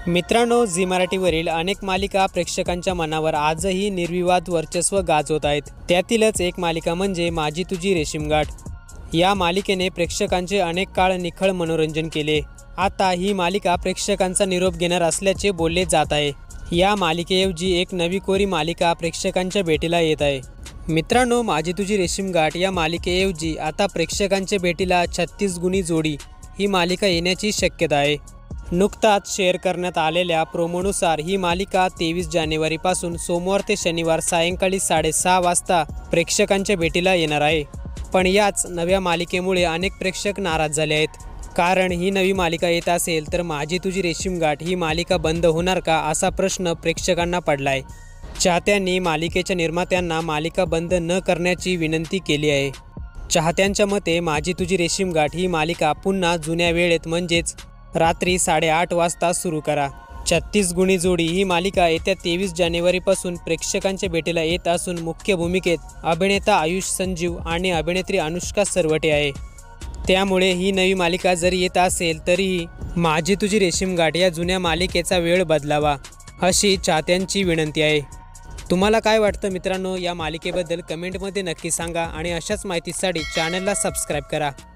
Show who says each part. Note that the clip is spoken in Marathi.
Speaker 1: मित्रांनो, झी मराठीवरील अनेक मालिका प्रेक्षकांच्या मनावर आजही निर्विवाद वर्चस्व गाजवत आहेत। त्यातीलच एक मालिका म्हणजे माझी तुझी रेशीमगाठ। या मालिकेने प्रेक्षकांचे अनेक काळ निखळ मनोरंजन केले। आता ही मालिका प्रेक्षकांचा निरोप घेणार असल्याचे बोलले जात आहे। या मालिकेऐवजी एक नवी कोरी मालिका प्रेक्षकांच्या भेटीला येत आहे। मित्रांनो, माझी तुझी रेशीमगाठ या मालिकेऐवजी आता प्रेक्षकांच्या भेटीला 36 गुणी जोडी ही मालिका येण्याची शक्यता आहे। नुकताच शेअर करण्यात आलेल्या प्रोमोनुसार ही मालिका 23 जानेवारीपासून सोमवार ते शनिवार सायंकाळी 6:30 वाजता प्रेक्षकांच्या भेटीला येणार आहे। पण याच नव्या मालिकेमुळे अनेक प्रेक्षक नाराज झाले आहेत, कारण ही नवी मालिका येत असेल तर माझी तुझी रेशीमगाठ ही मालिका बंद होणार का असा प्रश्न प्रेक्षकांना पडलाय। चाहत्यांनी मालिकेच्या निर्मात्यांना मालिका बंद न करण्याची विनंती केली आहे। चाहत्यांच्या मते माझी तुझी रेशीमगाठ ही मालिका पुन्हा जुन्या वेळेत म्हणजेच रात्री 8:30 वाजता सुरू करा। 36 गुणी जोडी ही मालिका येत्या 23 जानेवारीपासून प्रेक्षकांच्या भेटीला येत असून मुख्य भूमिकेत अभिनेता आयुष संजीव आणि अभिनेत्री अनुष्का सरवटे आहे। त्यामुळे ही नवी मालिका जरी येत असेल तरीही माझी तुझी रेशीमगाठ या जुन्या मालिकेचा वेळ बदलावा अशी चाहत्यांची विनंती आहे। तुम्हाला काय वाटतं मित्रांनो, या मालिकेबद्दल कमेंटमध्ये नक्की सांगा आणि अशाच माहितीसाठी चॅनलला सबस्क्राईब करा।